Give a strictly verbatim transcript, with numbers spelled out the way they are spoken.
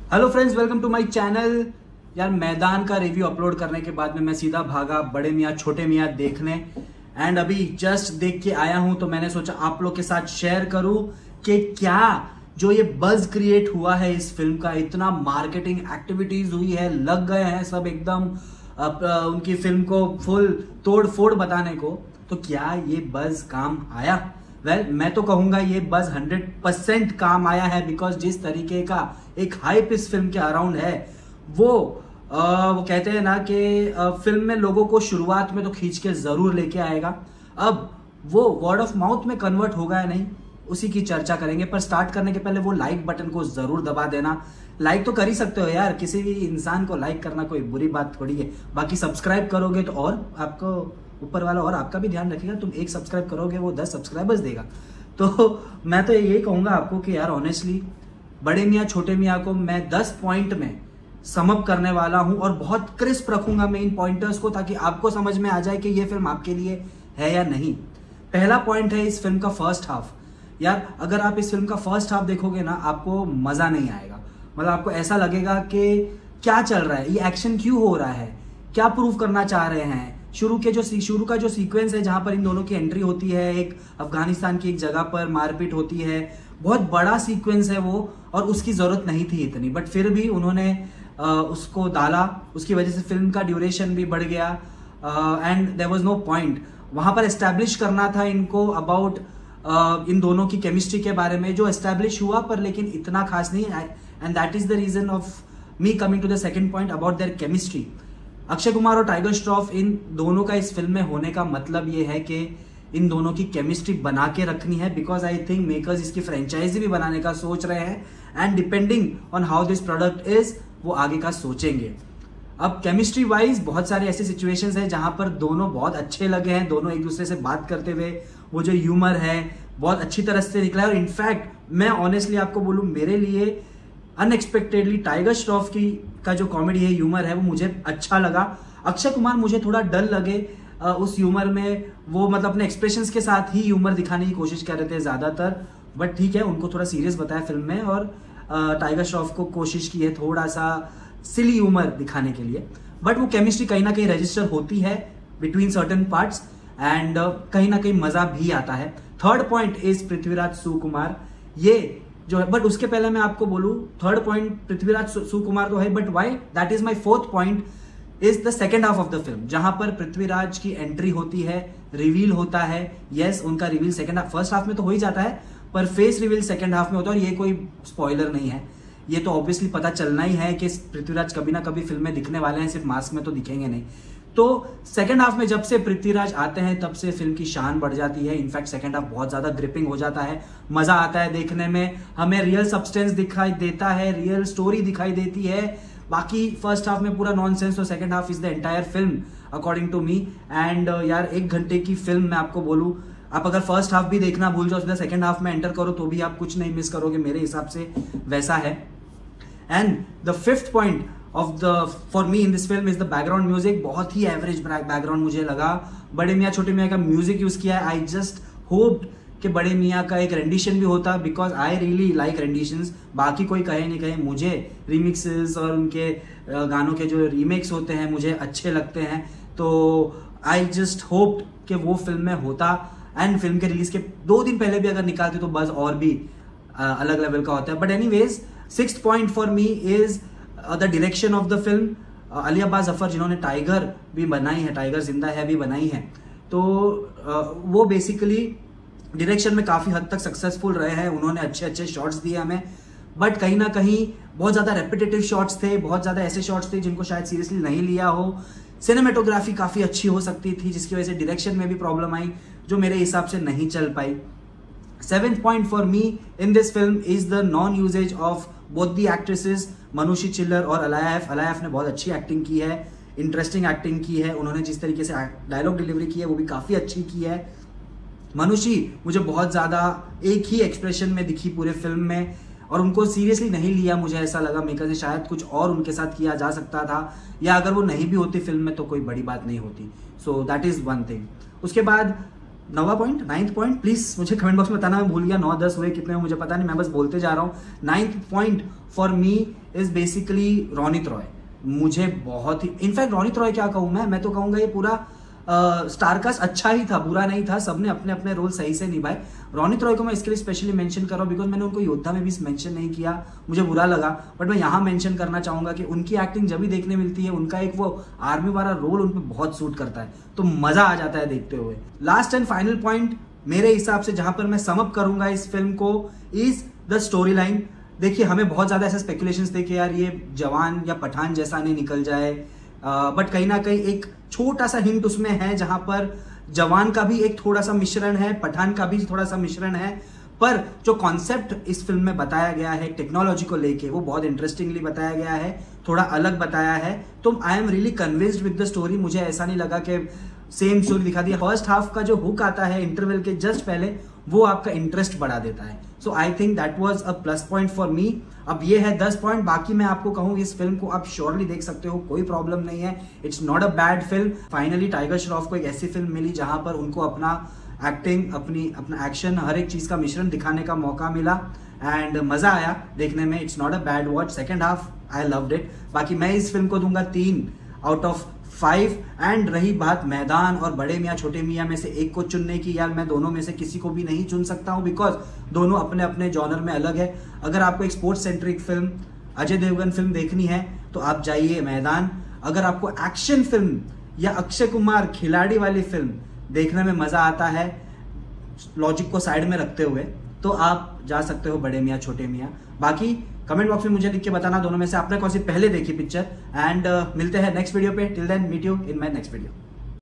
Hello friends, welcome to my channel. यार मैदान का रिव्यू अपलोड करने के बाद में मैं सीधा भागा बड़े मियाँ छोटे मियाँ देखने एंड अभी जस्ट देख के आया हूं, तो मैंने सोचा आप लोग के साथ शेयर करूं कि क्या जो ये बज क्रिएट हुआ है इस फिल्म का, इतना मार्केटिंग एक्टिविटीज हुई है, लग गए हैं सब एकदम उनकी फिल्म को फुल तोड़ फोड़ बताने को, तो क्या ये बज काम आया? वेल well, मैं तो कहूंगा ये बज हंड्रेड परसेंट काम आया है, बिकॉज जिस तरीके का एक हाइप इस फिल्म के अराउंड है वो आ, वो कहते हैं ना कि फिल्म में लोगों को शुरुआत में तो खींच के जरूर लेके आएगा। अब वो वर्ड ऑफ माउथ में कन्वर्ट होगा या नहीं, उसी की चर्चा करेंगे। पर स्टार्ट करने के पहले वो लाइक बटन को जरूर दबा देना। लाइक तो कर ही सकते हो यार, किसी भी इंसान को लाइक करना कोई बुरी बात थोड़ी है। बाकी सब्सक्राइब करोगे तो और आपको ऊपर वाला और आपका भी ध्यान रखेगा। तुम एक सब्सक्राइब करोगे वो दस सब्सक्राइबर्स देगा। तो मैं तो यही कहूंगा आपको कि यार ऑनेस्टली बड़े मियाँ छोटे मियाँ को मैं दस पॉइंट में समअप करने वाला हूं और बहुत क्रिस्प रखूंगा मैं इन पॉइंटर्स को, ताकि आपको समझ में आ जाए कि ये फिल्म आपके लिए है या नहीं। पहला पॉइंट है इस फिल्म का फर्स्ट हाफ। यार अगर आप इस फिल्म का फर्स्ट हाफ देखोगे ना, आपको मजा नहीं आएगा। मतलब आपको ऐसा लगेगा कि क्या चल रहा है, ये एक्शन क्यों हो रहा है, क्या प्रूव करना चाह रहे हैं। शुरू के जो शुरू का जो सीक्वेंस है जहां पर इन दोनों की एंट्री होती है, एक अफगानिस्तान की एक जगह पर मारपीट होती है, बहुत बड़ा सीक्वेंस है वो, और उसकी जरूरत नहीं थी इतनी, बट फिर भी उन्होंने uh, उसको डाला। उसकी वजह से फिल्म का ड्यूरेशन भी बढ़ गया and there was no point. वहां पर एस्टैब्लिश करना था इनको अबाउट uh, इन दोनों की केमिस्ट्री के बारे में, जो एस्टैब्लिश हुआ पर लेकिन इतना खास नहीं, and that is the reason of me coming to the second point about their chemistry. Akshay Kumar और टाइगर श्रॉफ, इन दोनों का इस फिल्म में होने का मतलब ये है कि इन दोनों की केमिस्ट्री बना के रखनी है, बिकॉज आई थिंक मेकर्स इसकी फ्रेंचाइजी भी बनाने का सोच रहे हैं and depending on how this product is वो आगे का सोचेंगे। अब केमिस्ट्री वाइज बहुत सारे ऐसे सिचुएशंस हैं जहां पर दोनों बहुत अच्छे लगे हैं, दोनों एक दूसरे से बात करते हुए, वो जो ह्यूमर है बहुत अच्छी तरह से निकला है। और इनफैक्ट मैं ऑनेस्टली आपको बोलूं, मेरे लिए अनएक्सपेक्टेडली टाइगर श्रॉफ की का जो कॉमेडी है, ह्यूमर है, वो मुझे अच्छा लगा। अक्षय कुमार मुझे थोड़ा डर लगे आ, उस ह्यूमर में, वो मतलब अपने एक्सप्रेशंस के साथ ही ह्यूमर दिखाने की कोशिश कर रहे थे ज्यादातर, बट ठीक है, उनको थोड़ा सीरियस बताया फिल्म में, और टाइगर श्रॉफ को कोशिश की है थोड़ा सा सिली ह्यूमर दिखाने के लिए। बट वो केमिस्ट्री कहीं ना कहीं रजिस्टर होती है बिटवीन सर्टेन पार्ट्स एंड कहीं ना कहीं मजा भी आता है। Third point is Prithviraj Sukumar, ये जो है, बट उसके पहले मैं आपको बोलूं, थर्ड पॉइंट पृथ्वीराज सुकुमार तो है, but why that is my fourth point is the second half of the film, जहां पर पृथ्वीराज की एंट्री होती है, रिवील होता है। यस, उनका reveal second half, first half में तो हो ही जाता है, पर फेस रिवील सेकेंड हाफ में होता है। और ये कोई स्पॉइलर नहीं है, ये तो ऑब्वियसली पता चलना ही है कि पृथ्वीराज कभी ना कभी फिल्म में दिखने वाले हैं, सिर्फ मास्क में तो दिखेंगे नहीं। तो सेकंड हाफ में जब से पृथ्वीराज आते हैं तब से फिल्म की शान बढ़ जाती है। इनफैक्ट सेकंड हाफ बहुत ज्यादा ग्रिपिंग हो जाता है, मजा आता है देखने में, हमें रियल सब्सटेंस दिखाई देता है, रियल स्टोरी दिखाई देती है। बाकी फर्स्ट हाफ में पूरा नॉनसेंस, तो second half is the entire film according to me. And यार एक घंटे की फिल्म मैं आपको बोलूं, आप अगर फर्स्ट हाफ भी देखना भूल जाओ, सीधा सेकंड हाफ में एंटर करो तो भी आप कुछ नहीं मिस करोगे, मेरे हिसाब से वैसा है। And the fifth point of the for me in this film is the background music. बहुत ही एवरेज बैकग्राउंड मुझे लगा। बड़े मियाँ छोटे मियाँ का म्यूजिक यूज किया है। आई जस्ट होप्ड कि बड़े मियाँ का एक रेंडिशन भी होता, because I really like renditions. बाकी कोई कहे नहीं कहे, मुझे रिमिक्सेस और उनके गानों के जो रीमेक्स होते हैं मुझे अच्छे लगते हैं, तो आई जस्ट होप्ड कि वो फिल्म में होता। एंड फिल्म के रिलीज के दो दिन पहले भी अगर निकालते तो बस और भी अलग लेवल का होता है। But anyways, sixth point for me is the direction of the film. Ali Abbas Zafar जिन्होंने टाइगर भी बनाई है, टाइगर जिंदा है भी बनाई है, तो uh, वो बेसिकली डायरेक्शन में काफी हद तक सक्सेसफुल रहे हैं। उन्होंने अच्छे अच्छे शॉट्स दिए हमें, बट कहीं ना कहीं बहुत ज्यादा रेपिटेटिव शॉट्स थे, बहुत ज्यादा ऐसे शॉट्स थे जिनको शायद सीरियसली नहीं लिया हो। सिनेमेटोग्राफी काफी अच्छी हो सकती थी, जिसकी वजह से डायरेक्शन में भी प्रॉब्लम आई, जो मेरे हिसाब से नहीं चल पाई। Seventh point for me in this film is the non usages of both the actresses, Manushi Chhillar और अलायफ। अलायफ ने बहुत अच्छी एक्टिंग की है, इंटरेस्टिंग एक्टिंग की है, उन्होंने जिस तरीके से डायलॉग डिलीवरी की है वो भी काफी अच्छी की है। मनुषी मुझे बहुत ज्यादा एक ही एक्सप्रेशन में दिखी पूरे फिल्म में, और उनको सीरियसली नहीं लिया। मुझे ऐसा लगा मेकर से शायद कुछ और उनके साथ किया जा सकता था, या अगर वो नहीं भी होती फिल्म में तो कोई बड़ी बात नहीं होती। So that is one thing. उसके बाद नौवा पॉइंट, नाइन्थ पॉइंट, प्लीज मुझे कमेंट बॉक्स में बताना, मैं भूल गया नौ दस हुए कितने हुए मुझे पता नहीं, मैं बस बोलते जा रहा हूँ। Ninth point for me is basically Ronit Roy. मुझे बहुत ही, इनफैक्ट रोनित रॉय क्या कहूँ मैं मैं तो कहूँगा ये पूरा स्टारकास्ट अच्छा ही था, बुरा नहीं था, सबने अपने अपने रोल सही से निभाए। रोनित रॉय को मैं इसके लिए स्पेशली मेंशन कर रहा हूँ बिकॉज मैंने उनको योद्धा में भी मेंशन नहीं किया, मुझे बुरा लगा, बट मैं यहाँ मेंशन करना चाहूंगा कि उनकी एक्टिंग जब भी देखने मिलती है, उनका एक वो आर्मी वाला रोल उन पर बहुत सूट करता है, तो मजा आ जाता है देखते हुए। लास्ट एंड फाइनल पॉइंट मेरे हिसाब से जहां पर मैं सम अप करूंगा इस फिल्म को इज द स्टोरी लाइन। देखिए हमें बहुत ज्यादा ऐसे स्पेकुलेशंस थे कि यार ये जवान या पठान जैसा नहीं निकल जाए, बट uh, कहीं ना कहीं एक छोटा सा हिंट उसमें है जहां पर जवान का भी एक थोड़ा सा मिश्रण है, पठान का भी थोड़ा सा मिश्रण है, पर जो कॉन्सेप्ट इस फिल्म में बताया गया है टेक्नोलॉजी को लेके वो बहुत इंटरेस्टिंगली बताया गया है, थोड़ा अलग बताया है। तो I am really convinced with the story. मुझे ऐसा नहीं लगा कि सेम स्टोरी दिखा दिया। फर्स्ट हाफ का जो हुक आता है इंटरवल के जस्ट पहले, वो आपका इंटरेस्ट बढ़ा देता है। So I think that was a plus point for me. अब ये है दस पॉइंट। बाकी मैं आपको कहूँ इस फिल्म को आप श्योरली देख सकते हो, कोई प्रॉब्लम नहीं है, it's not a bad film. Finally Tiger Shroff को एक ऐसी फिल्म मिली जहां पर उनको अपना एक्टिंग, अपनी अपना एक्शन, हर एक चीज का मिश्रण दिखाने का मौका मिला एंड मजा आया देखने में। It's not a bad watch. Second half I loved it. बाकी मैं इस फिल्म को दूंगा तीन आउट ऑफ फाइव। एंड रही बात मैदान और बड़े मियाँ छोटे मियाँ में से एक को चुनने की, यार मैं दोनों में से किसी को भी नहीं चुन सकता हूँ बिकॉज दोनों अपने अपने जॉनर में अलग है। अगर आपको एक sports centric film, Ajay Devgn film देखनी है तो आप जाइए मैदान। अगर आपको एक्शन फिल्म या अक्षय कुमार खिलाड़ी वाली फिल्म देखने में मजा आता है लॉजिक को साइड में रखते हुए, तो आप जा सकते हो बड़े मियाँ छोटे मियाँ। बाकी कमेंट बॉक्स में मुझे लिख के बताना दोनों में से आपने कौन सी पहले देखी पिक्चर। एंड uh, मिलते हैं नेक्स्ट वीडियो पे। Till then meet you in my next video.